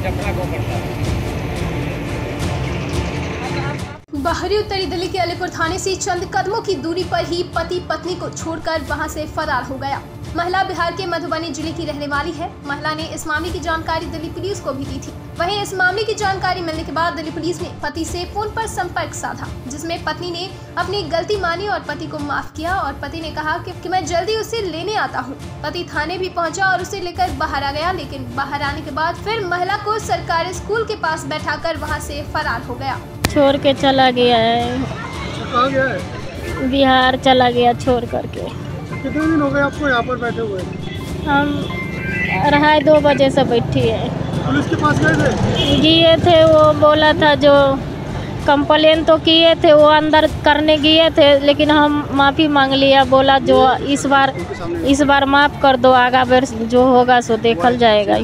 जफरा को पड़ता है। बाहरी उत्तरी दिल्ली के अलीपुर थाने से चंद कदमों की दूरी पर ही पति पत्नी को छोड़कर वहां से फरार हो गया। महिला बिहार के मधुबनी जिले की रहने वाली है। महिला ने इस मामले की जानकारी दिल्ली पुलिस को भी दी थी। वहीं इस मामले की जानकारी मिलने के बाद दिल्ली पुलिस ने पति से फोन पर संपर्क साधा, जिसमें पत्नी ने अपनी गलती मानी और पति को माफ किया और पति ने कहा कि मैं जल्दी उसे लेने आता हूँ। पति थाने भी पहुँचा और उसे लेकर बाहर आ गया, लेकिन बाहर आने के बाद फिर महिला को सरकारी स्कूल के पास बैठाकर वहाँ से फरार हो गया। छोड़ के चला गया है। कहाँ गया है? बिहार चला गया छोड़ करके। कितने दिन हो गए आपको यहाँ पर बैठे हुए? हम 2:30 बजे से बैठी है। पुलिस के पास गए थे, वो बोला था जो कंप्लेन तो किए थे वो अंदर करने गए थे, लेकिन हम माफ़ी मांग लिया। बोला जो इस बार माफ़ कर दो, आगा बेर जो होगा सो देखल जाएगा।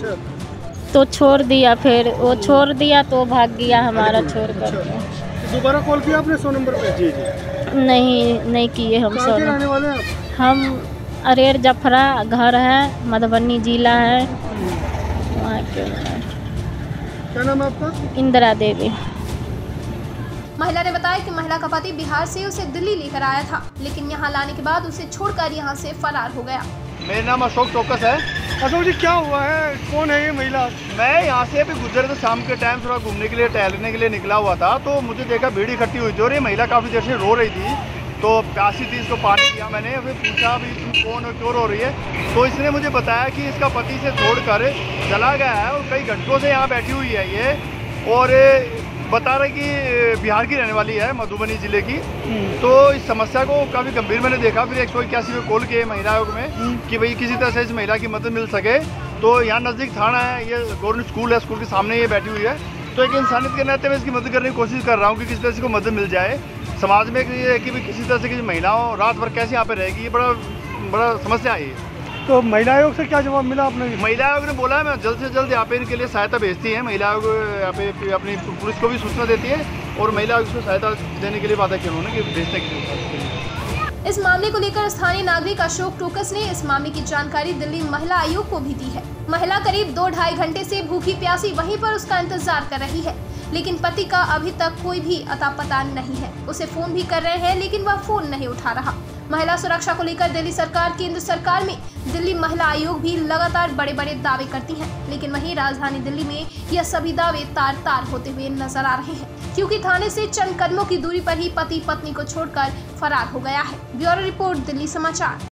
तो छोड़ दिया, फिर वो छोड़ दिया तो भाग गया हमारा छोड़ कर। दोबारा कॉल किया आपने 100 नंबर पे? जी। नहीं किए हम। कहाँ के रहने वाले हैं आप? हम अरेर जफरा घर है, मधुबनी जिला है वहाँ के। क्या नाम है आपका? इंदिरा देवी। महिला ने बताया कि महिला का पति बिहार से उसे दिल्ली लेकर आया था, लेकिन यहाँ लाने के बाद उसे छोड़कर यहाँ से फरार हो गया। मेरा नाम अशोक टोकस है। अशोक जी, क्या हुआ है? कौन है ये महिला? मैं यहाँ से अभी गुजरे तो शाम के टाइम थोड़ा घूमने के लिए, टहलने के लिए निकला हुआ था, तो मुझे देखा भीड़ इकट्ठी हुई थी और ये महिला काफ़ी देर से रो रही थी। तो प्यासी थी, इसको पानी दिया मैंने, फिर पूछा भी तुम कौन हो, क्यों रो रही है? तो इसने मुझे बताया कि इसका पति से छोड़कर चला गया है और कई घंटों से यहाँ बैठी हुई है ये, और बता रहे कि बिहार की रहने वाली है, मधुबनी जिले की। तो इस समस्या को काफ़ी गंभीर मैंने देखा, फिर 181 में कॉल किए महिला आयोग में कि भाई किसी तरह से इस महिला की मदद मिल सके। तो यहाँ नज़दीक थाना है, ये गवर्नमेंट स्कूल है, स्कूल के सामने ये बैठी हुई है। तो एक इंसानियत के नाते मैं इसकी मदद करने की कोशिश कर रहा हूँ कि किसी तरह से को मदद मिल जाए। समाज में ये कि किसी तरह से किसी महिलाओं रात भर कैसे यहाँ पे रहेगी, ये बड़ा समस्या है ये। तो महिला आयोग से क्या जवाब मिला आपने? महिला आयोग ने बोला है मैं जल्द से जल्द यहाँ पे इनके लिए सहायता भेजती है। महिला आयोग यहाँ पे अपनी पुलिस को भी सूचना देती है और महिला आयोग को सहायता देने के लिए वादा किया उन्होंने कि भेजने के लिए। इस मामले को लेकर स्थानीय नागरिक अशोक टोकस ने इस मामले की जानकारी दिल्ली महिला आयोग को भी दी है। महिला करीब 2-2.5 घंटे से भूखी प्यासी वहीं पर उसका इंतजार कर रही है, लेकिन पति का अभी तक कोई भी अता पता नहीं है। उसे फोन भी कर रहे हैं, लेकिन वह फोन नहीं उठा रहा। महिला सुरक्षा को लेकर दिल्ली सरकार, केंद्र सरकार में दिल्ली महिला आयोग भी लगातार बड़े बड़े दावे करती है, लेकिन वहीं राजधानी दिल्ली में यह सभी दावे तार होते हुए नजर आ रहे हैं, क्योंकि थाने से चंद कदमों की दूरी पर ही पति पत्नी को छोड़कर फरार हो गया है। ब्यूरो रिपोर्ट, दिल्ली समाचार।